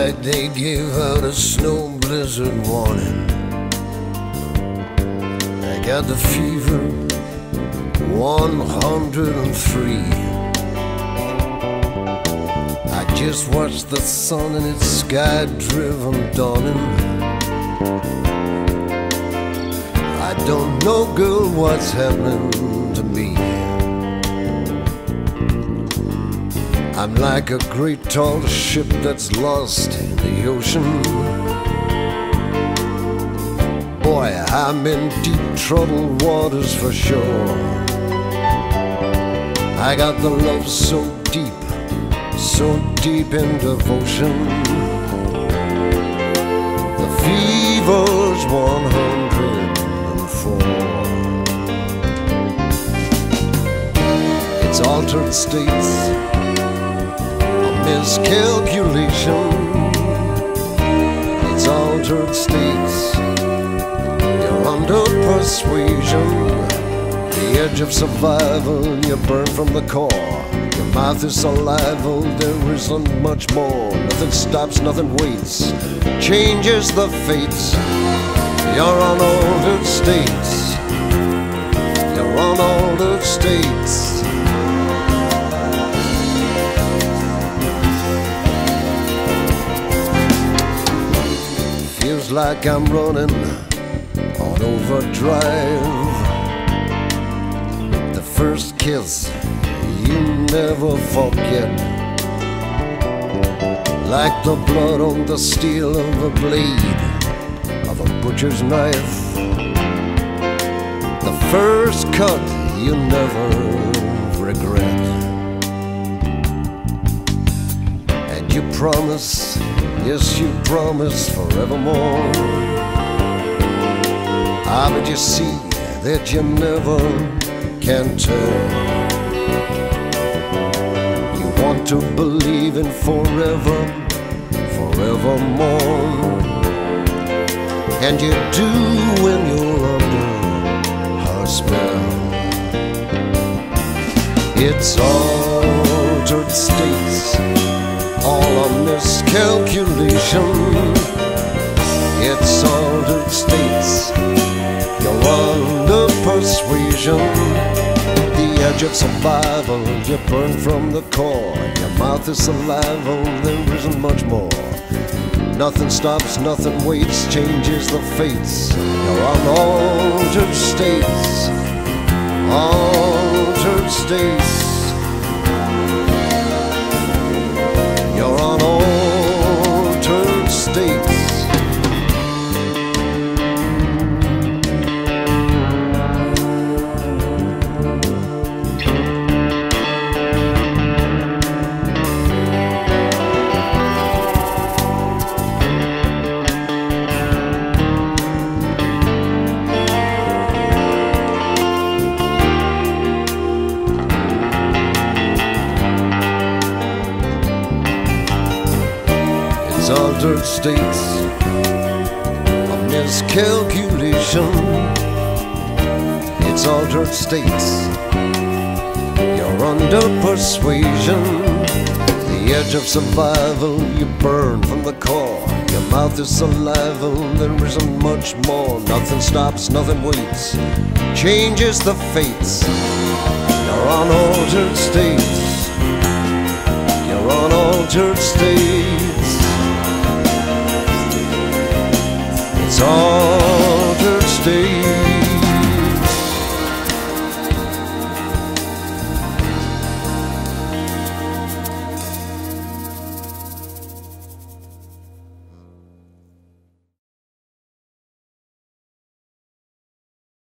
night they gave out a snow blizzard warning. I got the fever, 103. I just watched the sun in its sky-driven dawning. I don't know, girl, what's happening to me. I'm like a great tall ship that's lost in the ocean. Boy, I'm in deep troubled waters for sure. I got the love so deep in devotion. The fever's 104. It's altered states, miscalculation. It's altered states. You're under persuasion. The edge of survival, you burn from the core. Your mouth is saliva, there isn't much more. Nothing stops, nothing waits, changes the fates. You're on altered states. You're on altered states. Feels like I'm running on overdrive. The first kiss you never forget, like the blood on the steel of a blade of a butcher's knife. The first cut you never regret. And you promise, yes, you promise forevermore. Ah, but you see that you never can tell. You want to believe in forever, forevermore. And you do when you're under her spell. It's altered states, all a miscalculation. It's altered states. You're under persuasion. The edge of survival, you burn from the core. Your mouth is saliva, there isn't much more. Nothing stops, nothing waits, changes the fates. You're on altered states. Altered states. You're on altered states. It's altered states, a miscalculation. It's altered states. You're under persuasion. The edge of survival, you burn from the core. Your mouth is saliva, there isn't much more. Nothing stops, nothing waits, changes the fates. You're on altered states. You're on altered states.